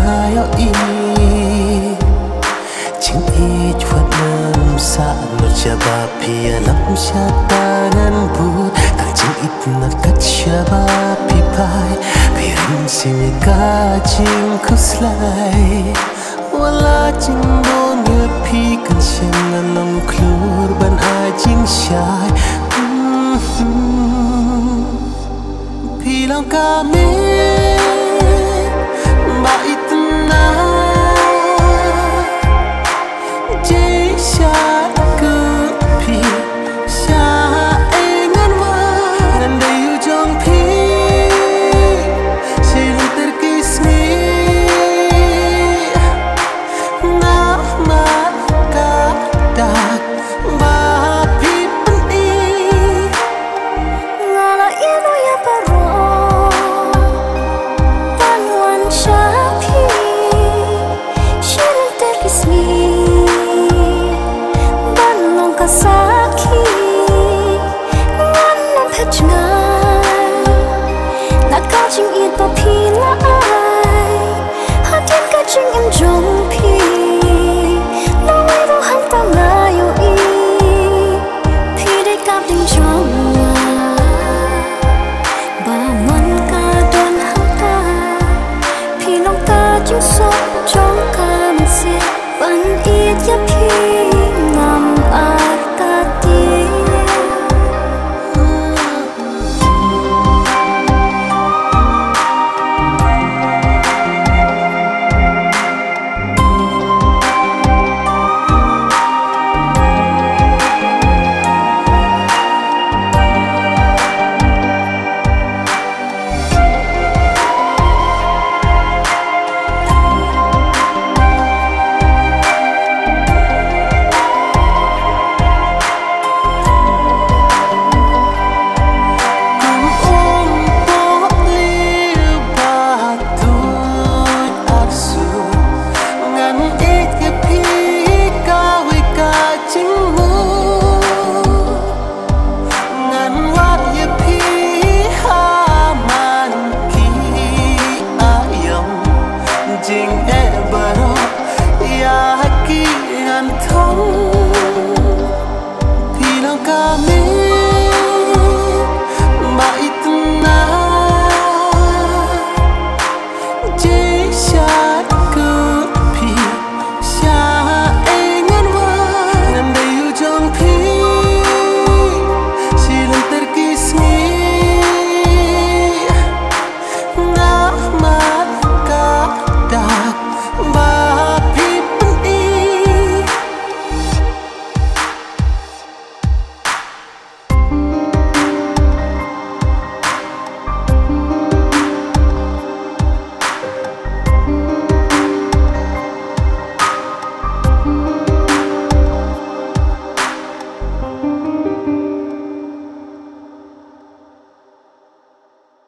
hai áo y chính y chuột nâm sa nó cha ba pia lắm cha ta ngăn bút ta chính ít nó cắt cha ba pi pai pi rin xin ca chính kuslai wala chính đôi nhớ pi cần xem là lòng klur ban ai chính sai pi lòng ca mê ba ít na chỉ xa cứ pi xa anh ngân hoa ngân đầy yêu trong pi chỉ luôn ter kismi na mat ka dak ba pi pen ngala ino ya paro tan wan sha pi chỉ luôn ter kismi ban long ka sakhi ngan nam phech ngai na ka ching it pa pi la ai ha thiên ka ching em jong pi lo ai ro han ta la yo i pi de ka ding jong ba man ka don ha ta pi long ta ching so jong ka man se ban it ya pi